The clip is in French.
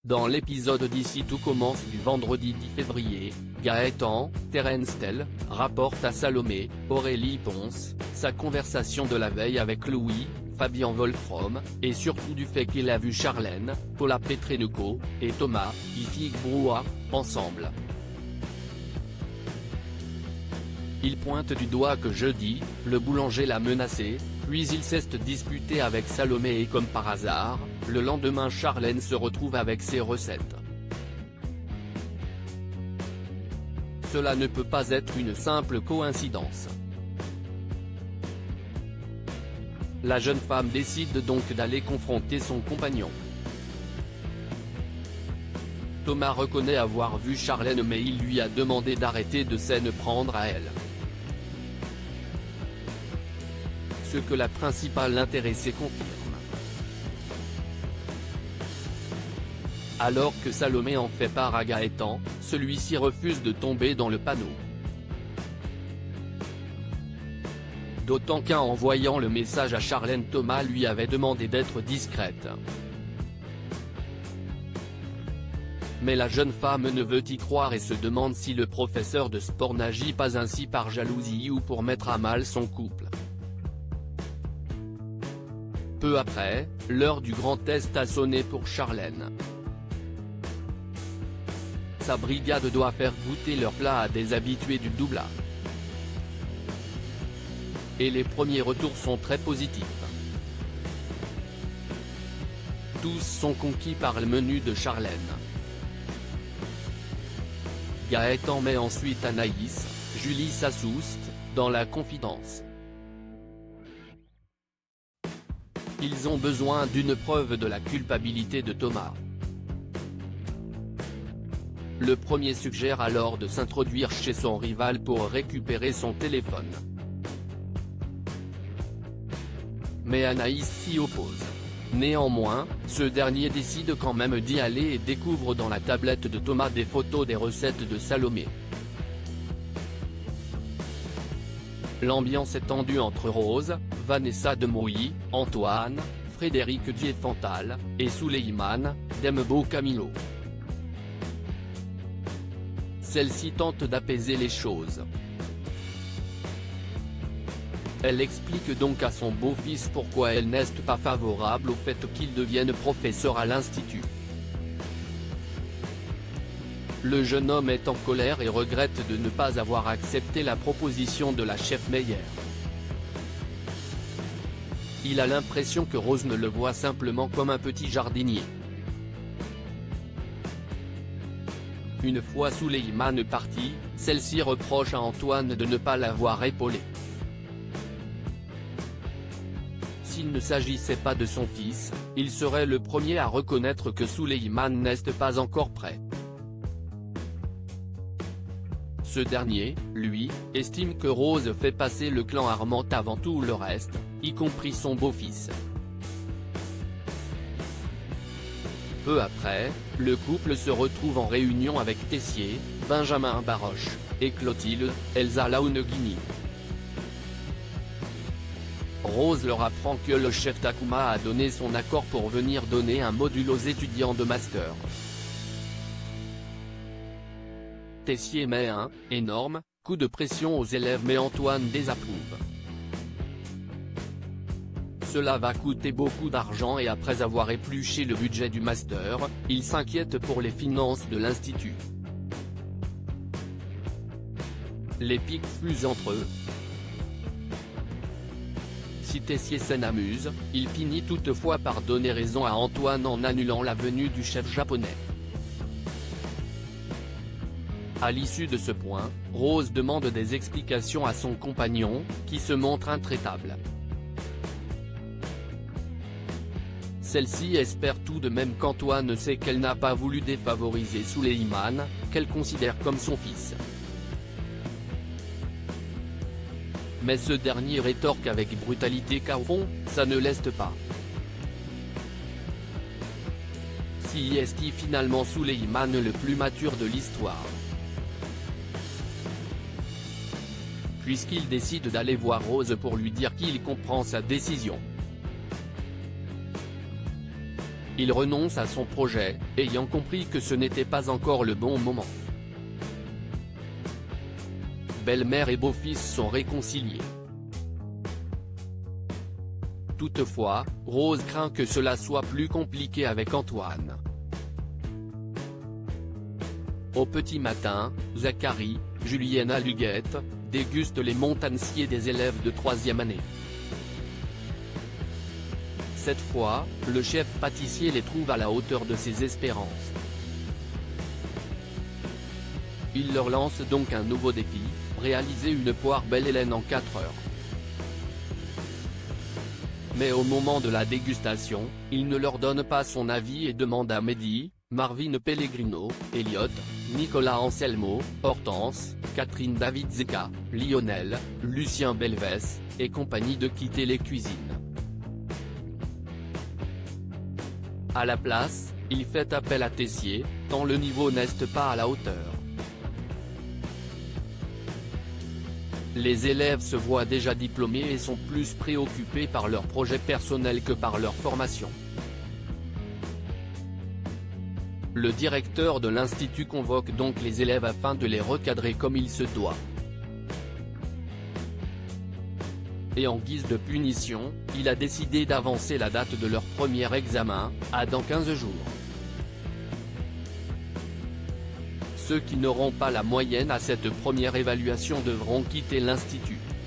Dans l'épisode d'Ici tout commence du vendredi 10 février, Gaëtan, Terence Tell, rapporte à Salomé, Aurélie Ponce, sa conversation de la veille avec Louis, Fabien Wolfrom, et surtout du fait qu'il a vu Charlène, Paula Petrenko, et Thomas, Ifig Brouha, ensemble. Il pointe du doigt que jeudi, le boulanger l'a menacé, puis il s'est disputé avec Salomé et comme par hasard, le lendemain Charlène se retrouve avec ses recettes. Cela ne peut pas être une simple coïncidence. La jeune femme décide donc d'aller confronter son compagnon. Thomas reconnaît avoir vu Charlène mais il lui a demandé d'arrêter de s'en prendre à elle. Ce que la principale intéressée confirme. Alors que Salomé en fait part à Gaëtan, celui-ci refuse de tomber dans le panneau. D'autant qu'en envoyant le message à Charlène, Thomas lui avait demandé d'être discrète. Mais la jeune femme ne veut y croire et se demande si le professeur de sport n'agit pas ainsi par jalousie ou pour mettre à mal son couple. Peu après, l'heure du grand test a sonné pour Charlène. Sa brigade doit faire goûter leur plat à des habitués du doublage. Et les premiers retours sont très positifs. Tous sont conquis par le menu de Charlène. Gaëtan met ensuite Anaïs, Julie Sassoust, dans la confidence. Ils ont besoin d'une preuve de la culpabilité de Thomas. Le premier suggère alors de s'introduire chez son rival pour récupérer son téléphone. Mais Anaïs s'y oppose. Néanmoins, ce dernier décide quand même d'y aller et découvre dans la tablette de Thomas des photos des recettes de Salomé. L'ambiance est tendue entre Rose, Vanessa Demouy, Antoine, Frédéric Diefenthal, et Souleymane, Dembo Camilo. Celle-ci tente d'apaiser les choses. Elle explique donc à son beau-fils pourquoi elle n'est pas favorable au fait qu'il devienne professeur à l'institut. Le jeune homme est en colère et regrette de ne pas avoir accepté la proposition de la chef Meyer. Il a l'impression que Rose ne le voit simplement comme un petit jardinier. Une fois Souleymane parti, celle-ci reproche à Antoine de ne pas l'avoir épaulé. S'il ne s'agissait pas de son fils, il serait le premier à reconnaître que Souleymane n'est pas encore prêt. Ce dernier, lui, estime que Rose fait passer le clan Armand avant tout le reste, y compris son beau-fils. Peu après, le couple se retrouve en réunion avec Tessier, Benjamin Baroche, et Clotilde, Elsa Launegini. Rose leur apprend que le chef Takuma a donné son accord pour venir donner un module aux étudiants de master. Tessier met un énorme coup de pression aux élèves mais Antoine désapprouve. Cela va coûter beaucoup d'argent et après avoir épluché le budget du master, il s'inquiète pour les finances de l'institut. Les piques fusent entre eux. Si Tessier s'en amuse, il finit toutefois par donner raison à Antoine en annulant la venue du chef japonais. À l'issue de ce point, Rose demande des explications à son compagnon, qui se montre intraitable. Celle-ci espère tout de même qu'Antoine sait qu'elle n'a pas voulu défavoriser Souleymane, qu'elle considère comme son fils. Mais ce dernier rétorque avec brutalité qu'au fond, ça ne laisse pas. Si est finalement Souleymane le plus mature de l'histoire. Puisqu'il décide d'aller voir Rose pour lui dire qu'il comprend sa décision. Il renonce à son projet, ayant compris que ce n'était pas encore le bon moment. Belle-mère et beau-fils sont réconciliés. Toutefois, Rose craint que cela soit plus compliqué avec Antoine. Au petit matin, Zachary, Juliana Luguette, dégustent les montanciers des élèves de 3e année. Cette fois, le chef pâtissier les trouve à la hauteur de ses espérances. Il leur lance donc un nouveau défi, réaliser une poire Belle Hélène en 4 heures. Mais au moment de la dégustation, il ne leur donne pas son avis et demande à Mehdi, Marvin Pellegrino, Elliot, Nicolas Anselmo, Hortense, Catherine David Zeka, Lionel, Lucien Belvès, et compagnie de quitter les cuisines. À la place, il fait appel à Tessier, tant le niveau n'est pas à la hauteur. Les élèves se voient déjà diplômés et sont plus préoccupés par leur projet personnel que par leur formation. Le directeur de l'institut convoque donc les élèves afin de les recadrer comme il se doit. Et en guise de punition, il a décidé d'avancer la date de leur premier examen, à dans 15 jours. Ceux qui n'auront pas la moyenne à cette première évaluation devront quitter l'institut.